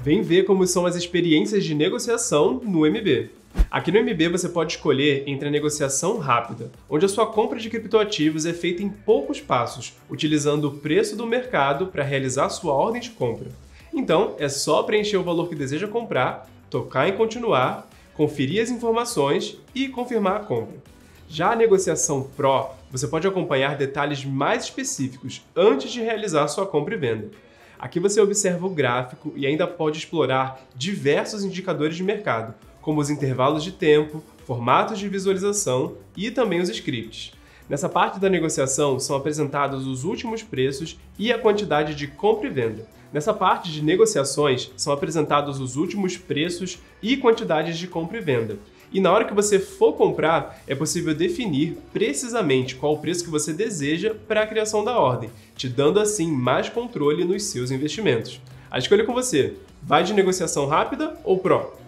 Vem ver como são as experiências de negociação no MB. Aqui no MB você pode escolher entre a negociação rápida, onde a sua compra de criptoativos é feita em poucos passos, utilizando o preço do mercado para realizar sua ordem de compra. Então, é só preencher o valor que deseja comprar, tocar em continuar, conferir as informações e confirmar a compra. Já a negociação Pro, você pode acompanhar detalhes mais específicos antes de realizar sua compra e venda. Aqui você observa o gráfico e ainda pode explorar diversos indicadores de mercado, como os intervalos de tempo, formatos de visualização e também os scripts. Nessa parte da negociação são apresentados os últimos preços e a quantidade de compra e venda. Nessa parte de negociações são apresentados os últimos preços e quantidades de compra e venda. E na hora que você for comprar, é possível definir precisamente qual o preço que você deseja para a criação da ordem, te dando assim mais controle nos seus investimentos. A escolha é com você. Vai de negociação rápida ou Pro?